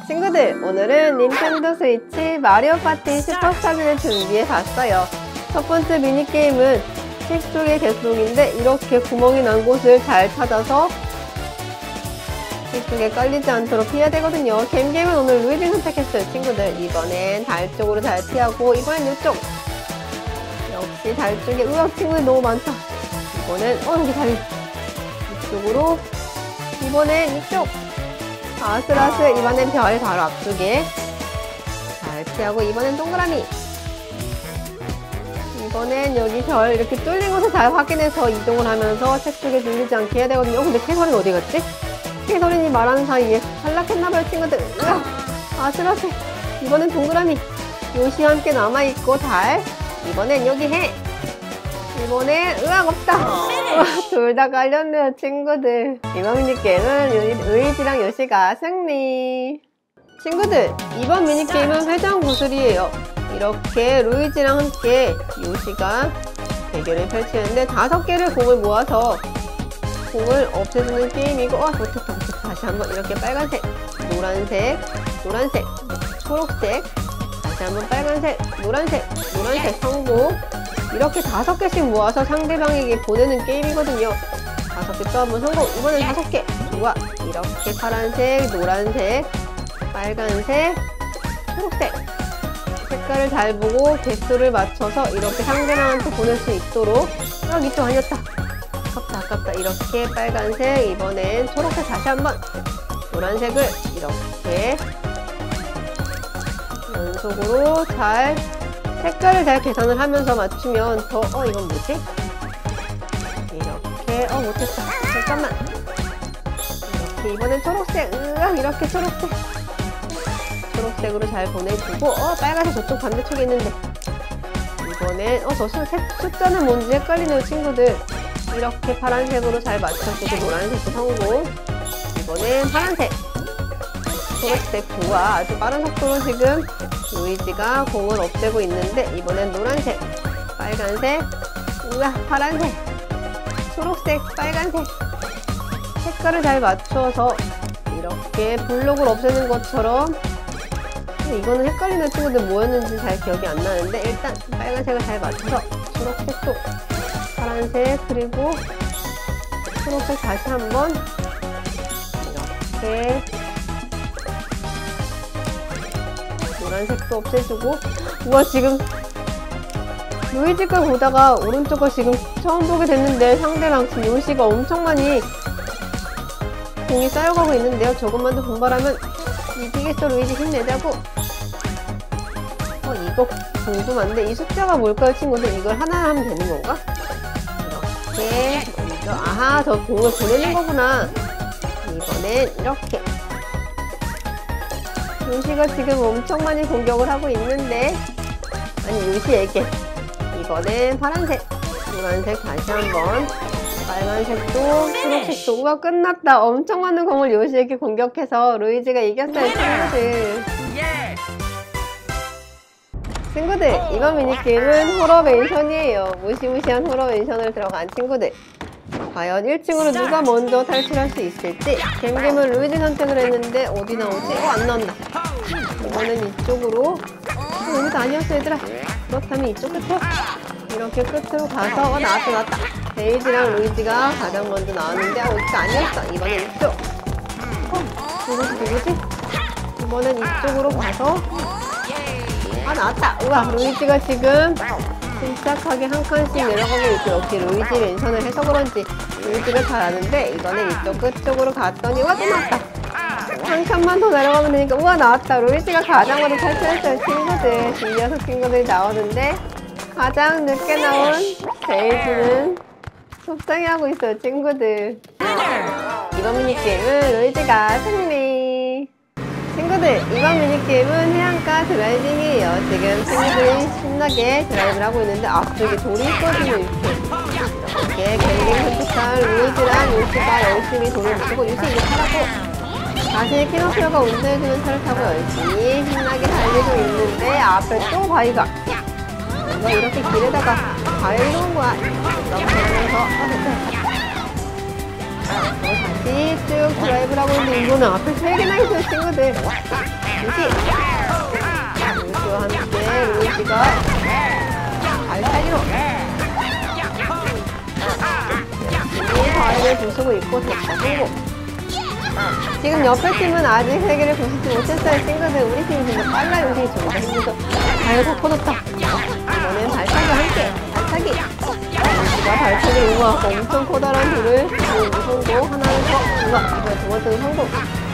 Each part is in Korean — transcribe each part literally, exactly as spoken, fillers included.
친구들, 오늘은 닌텐도 스위치 마리오 파티 슈퍼스타즈를 준비해 봤어요. 첫 번째 미니게임은 책 속의 개수록인데 이렇게 구멍이 난 곳을 잘 찾아서 책 속에 깔리지 않도록 피해야 되거든요. 겜게임은 오늘 루이지 선택했어요. 친구들, 이번엔 달 쪽으로 잘 피하고, 이번엔 이쪽 역시 달 쪽에, 으악, 친구들 너무 많다. 이번엔 어 여기 다리 이쪽으로, 이번엔 이쪽 아슬아슬, 이번엔 별 바로 앞쪽에 잘 피하고, 이번엔 동그라미, 이번엔 여기 별 이렇게 뚫린 곳을 잘 확인해서 이동을 하면서 책 쪽에 눌리지 않게 해야 되거든요. 어, 근데 캐서린 어디 갔지? 캐서린이 말하는 사이에 탈락했나봐요. 친구들, 으악, 아슬아슬. 이번엔 동그라미, 요시와 함께 남아있고 달, 이번엔 여기 해, 이번엔 으악, 없다. 둘 다 깔렸네요. 친구들, 이번 미니게임은 루이지랑 요시가 승리. 친구들, 이번 미니게임은 회전 구슬이에요. 이렇게 루이지랑 함께 요시가 대결을 펼치는데 다섯 개를 공을 모아서 공을 없애주는 게임이고, 어, 못했다, 못했다. 다시 한번 이렇게 빨간색, 노란색, 노란색, 초록색, 다시 한번 빨간색, 노란색, 노란색 성공. 이렇게 다섯 개씩 모아서 상대방에게 보내는 게임이거든요. 다섯 개 또 한번 성공. 이번엔 다섯 개. 좋아. 이렇게 파란색, 노란색, 빨간색, 초록색. 색깔을 잘 보고 개수를 맞춰서 이렇게 상대방한테 보낼 수 있도록. 아, 이쪽 아니었다. 아깝다, 아깝다. 이렇게 빨간색, 이번엔 초록색 다시 한번. 노란색을 이렇게 연속으로 잘, 색깔을 잘 계산을 하면서 맞추면 더, 어, 이건 뭐지? 이렇게, 어, 못했다. 잠깐만. 이렇게, 이번엔 초록색, 으악, 이렇게 초록색. 초록색으로 잘 보내주고, 어, 빨간색 저쪽 반대쪽에 있는데. 이번엔, 어, 저 수, 색, 숫자는 뭔지 헷갈리네요, 친구들. 이렇게 파란색으로 잘 맞춰주고, 노란색도 성공. 이번엔 파란색. 초록색, 좋아. 아주 빠른 속도로 지금 루이지가 공을 없애고 있는데, 이번엔 노란색, 빨간색, 우와, 파란색, 초록색, 빨간색. 색깔을 잘 맞춰서 이렇게 블록을 없애는 것처럼. 이거는 헷갈리는 친구들 뭐였는지 잘 기억이 안 나는데, 일단 빨간색을 잘 맞춰서 초록색도, 파란색, 그리고 초록색 다시 한번 이렇게 노란색도 없애주고. 우와, 지금 루이지 걸 보다가 오른쪽 거 지금 처음 보게 됐는데 상대랑 지금 요시가 엄청 많이 공이 쌓여가고 있는데요. 조금만 더 분발하면 이기겠어. 루이지 힘내자고. 어, 이거 궁금한데 이 숫자가 뭘까요, 친구들? 이걸 하나 하면 되는 건가? 이렇게 먼저, 아하, 저 공을 보내는 거구나. 이번엔 이렇게. 요시가 지금 엄청 많이 공격을 하고 있는데, 아니, 요시에게. 이번엔 파란색, 노란색 다시 한번, 빨간색도, 초록색도. 우와, 끝났다. 엄청 많은 공을 요시에게 공격해서 루이지가 이겼어요, 친구들. 친구들, 이번 미니게임은 호러맨션이에요. 무시무시한 호러맨션을 들어간 친구들. 과연 일 층으로 누가 먼저 탈출할 수 있을지. 겜겜은 루이지 선택을 했는데 어디 나오지? 어, 안 나온다. 이번엔 이쪽으로. 어, 여기도 아니었어, 얘들아. 그렇다면 이쪽 끝으로, 이렇게 끝으로 가서, 어, 나왔다, 나왔다. 데이지랑 루이지가 가장 먼저 나왔는데, 어, 여기가 아니었어. 이번엔 이쪽. 어, 누구지, 누구지? 이번엔 이쪽으로 가서, 아, 나왔다. 우와, 루이지가 지금 침착하게 한 칸씩 내려가고 있고, 역시 루이지 멘션을 해서 그런지 루이지가 잘 아는데, 이번엔 이쪽 끝쪽으로 갔더니, 우와, 또 나왔다. 한 칸만 더 내려가면 되니까, 우와, 나왔다. 루이지가 가장 먼저 탈출했어요, 친구들. 이 녀석 친구들이 나오는데, 가장 늦게 나온 데이지는 속상해하고 있어요, 친구들. 이번 미니게임은 루이지가 승리. 친구들, 이번 미니게임은 해안가 드라이빙이에요. 지금 친구들이 신나게 드라이브를 하고 있는데 앞쪽에 돌이 있거든요. 이렇게 이렇게 갱갱 선택한 루이지랑 요시가 열심히 돌을 붙이고, 요시 이거 타라고. 다시 피노키오가 운전해주는 차를 타고 열심히 신나게 달리고 있는데, 앞에 또 바위가, 이거 이렇게 길에다가 바위를 놓은 거야. 이렇게 하면서, 아, 됐다, 됐다. 아, 더 요시 쭉 드라이브를 하고 있는데 이거는 앞에 세 개나 있어요, 친구들. 요시! 요시와 함께 루이지가 발차기로 열심히 과일을 부수고 있고 됐다, 성공! 지금 옆에 팀은 아직 세 개를 부수지 못했어요, 친구들. 우리 팀이 좀 더 빨라요. 요시 좀 더 힘들어. 과일 다 퍼졌다. 이번엔 발차기와 함께 발차기! 루이지가 발차기를 우와 엄청 커다란 돌을 성공! 하나는 더 우와 이번에 두 번째는 성공!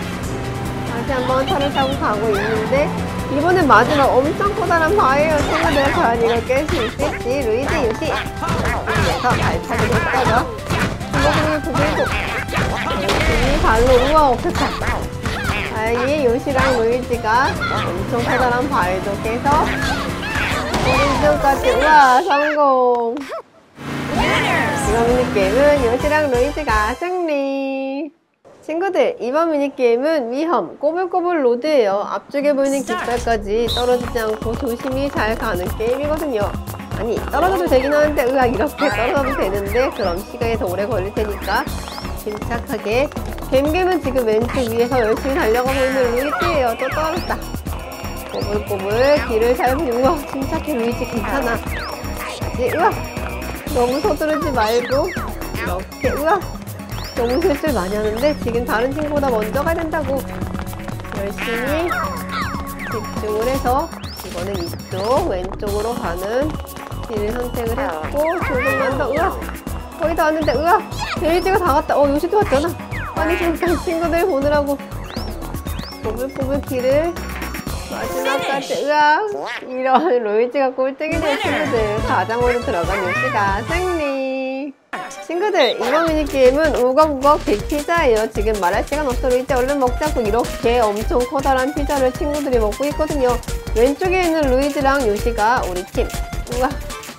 다시 한번 차를 타고 가고 있는데 이번엔 마지막 엄청 커다란 바위예요, 친구들. 과연 이걸 깰 수 있을지. 루이지, 요시 그래서 발차기를 했다가 주먹을 부들고 열심히 발로 우와 없었다. 다행히 요시랑 루이지가 엄청 커다란 바위도 깨서 오른쪽까지 우와 성공! 이번 미니게임은 요시랑 루이지가 승리! 친구들, 이번 미니게임은 위험, 꼬불꼬불 로드예요. 앞쪽에 보이는 깃발까지 떨어지지 않고 조심히 잘 가는 게임이거든요. 아니, 떨어져도 되긴 하는데 으악 이렇게 떨어져도 되는데 그럼 시간이 더 오래 걸릴 테니까 침착하게. 겜겜은 지금 왼쪽 위에서 열심히 달려가고 있는 루이지예요. 또 떨어졌다. 꼬불꼬불 길을 잘 보니 우와 침착해 루이지 괜찮아. 다시 으악 너무 서두르지 말고 이렇게 으악 너무 실수를 많이 하는데 지금 다른 친구보다 먼저 가야 된다고 열심히 집중을 해서 이번엔 이쪽 왼쪽으로 가는 길을 선택을 했고 조금만 더 으악 거의 다 왔는데 으악 데이지가 다 갔다. 어 요시도 왔잖아. 아니 잠깐 친구들 보느라고 꼬불꼬불 길을 마지막까지 으악 이런 로이지가 꼴등이네요, 친구들. 가장 먼저 들어간 요시가 승리. 친구들, 이번 미니게임은 우걱우걱 빅피자예요. 지금 말할 시간 없어. 루이지 얼른 먹자고 이렇게 엄청 커다란 피자를 친구들이 먹고 있거든요. 왼쪽에 있는 루이지랑 요시가 우리 팀 우와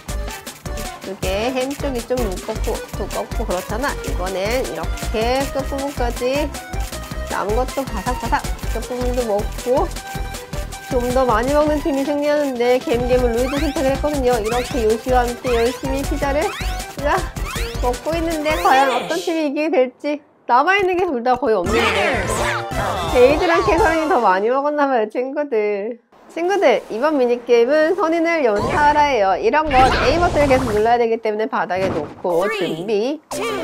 이쪽에 햄 쪽이 좀 무겁고 두껍고 그렇잖아. 이번엔 이렇게 끝부분까지 남은 것도 바삭바삭 끝부분도 먹고 좀 더 많이 먹는 팀이 승리하는데 겜겜은 루이지 선택을 했거든요. 이렇게 요시와 함께 열심히 피자를 으아, 먹고 있는데 과연 어떤 팀이 이기게 될지. 남아있는 게 둘 다 거의 없는데 데이지랑 캐서린이 더 많이 먹었나봐요, 친구들. 친구들, 이번 미니게임은 선인을 연타하라예요. 이런 건 A 버튼을 계속 눌러야 되기 때문에 바닥에 놓고 준비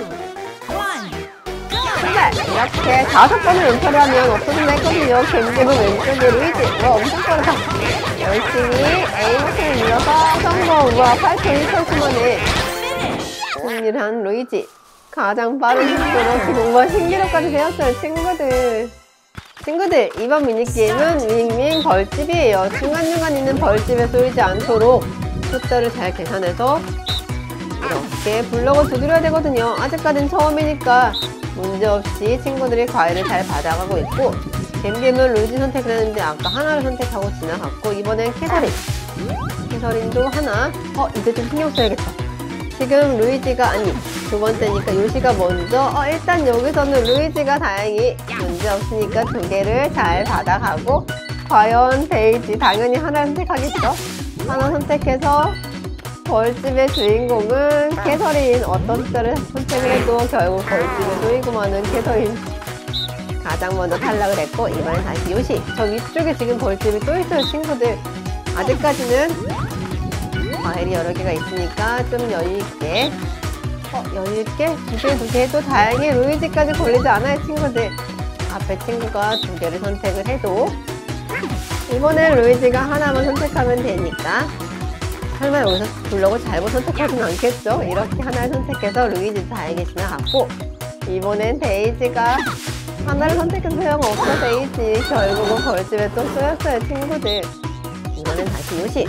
출발! 이렇게 다섯 번을 연타를 하면 없어진다 했거든요. 겜겜은 왼쪽에 루이지. 와 엄청 빠르다. 열심히 A 버튼을 눌러서 성공. 우와 팔 초 일 초 만에 승리를 한 루이지. 가장 빠른 속도로 지금 우와 신기록까지 되었어요, 친구들. 친구들, 이번 미니게임은 윙윙 벌집이에요. 중간중간 있는 벌집에 쏘이지 않도록 숫자를 잘 계산해서 이렇게 블럭을 두드려야 되거든요. 아직까진 처음이니까 문제없이 친구들이 과일을 잘 받아가고 있고 겜겜은 루이지 선택을 했는데 아까 하나를 선택하고 지나갔고 이번엔 캐서린 캐서린도 하나. 어 이제 좀 신경 써야겠다. 지금 루이지가 아니 두 번째니까 요시가 먼저 어 일단 여기서는 루이지가 다행히 문제없으니까 두 개를 잘 받아가고 과연 데이지 당연히 하나 선택하겠죠. 하나 선택해서 벌집의 주인공은 캐서린. 어떤 숫자를 선택을 해도 결국 벌집의 주인공만은 캐서린. 가장 먼저 탈락을 했고 이번엔 다시 요시. 저 위쪽에 지금 벌집이 또 있어요, 친구들. 아직까지는 과일이 여러 개가 있으니까 좀 여유있게 어 여유있게 두 개 두 개 해도 다행히 루이지까지 걸리지 않아요, 친구들. 앞에 친구가 두 개를 선택을 해도 이번엔 루이지가 하나만 선택하면 되니까 설마 여기서 블럭을 잘못 선택하진 않겠죠? 이렇게 하나를 선택해서 루이지 다행히 지나갔고 이번엔 데이지가 하나를 선택해서 소용없어. 데이지 결국은 벌집에 또 쏘였어요, 친구들. 이번엔 다시 요시.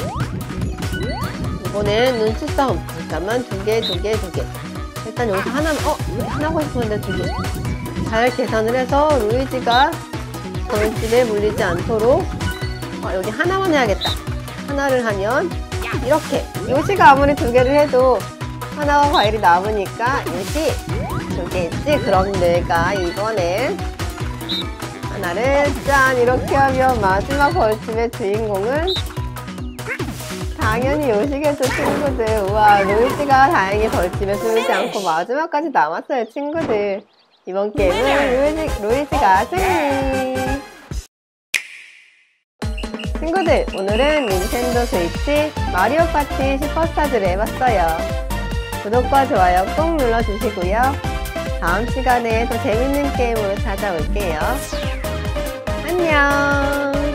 이번엔 눈치 싸움. 잠깐만 두 개 두 개 두 개 일단 여기서 하나만 어? 하나 하고 싶었는데 두 개 잘 계산을 해서 루이지가 벌집에 물리지 않도록 어, 여기 하나만 해야겠다. 하나를 하면 이렇게 요시가 아무리 두 개를 해도 하나와 과일이 남으니까 요시 두 개 있지? 그럼 내가 이번엔 하나를 짠 이렇게 하면 마지막 벌집의 주인공은 당연히 요시겠죠, 친구들. 우와 루이지가 다행히 벌집에 쏘이지 않고 마지막까지 남았어요, 친구들. 이번 게임은 루이지, 루이지가 승리! 친구들, 오늘은 닌텐도 스위치 마리오 파티 슈퍼스타즈를 해봤어요. 구독과 좋아요 꼭 눌러주시고요. 다음 시간에 더 재밌는 게임으로 찾아올게요. 안녕!